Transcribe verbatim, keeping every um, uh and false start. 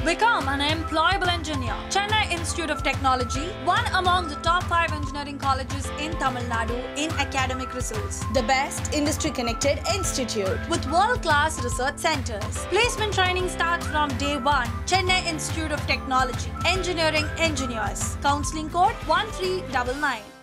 Become an employable engineer. Chennai Institute of Technology, one among the top five engineering colleges in Tamil Nadu in academic results. The best industry-connected institute. With world-class research centers. Placement training starts from day one. Chennai Institute of Technology. Engineering engineers. Counseling code one three nine nine.